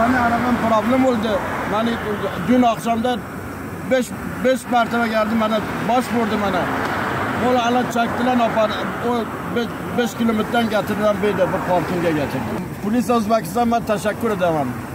Bana arabam problem oldu. Beni dün akşamda 5 mertebe geldi bana, baş vurdu bana. O alan çektiler, o 5 kilometreden getirdiler, bu parkinge getirdim. Polis Özbekistan, ben teşekkür ederim.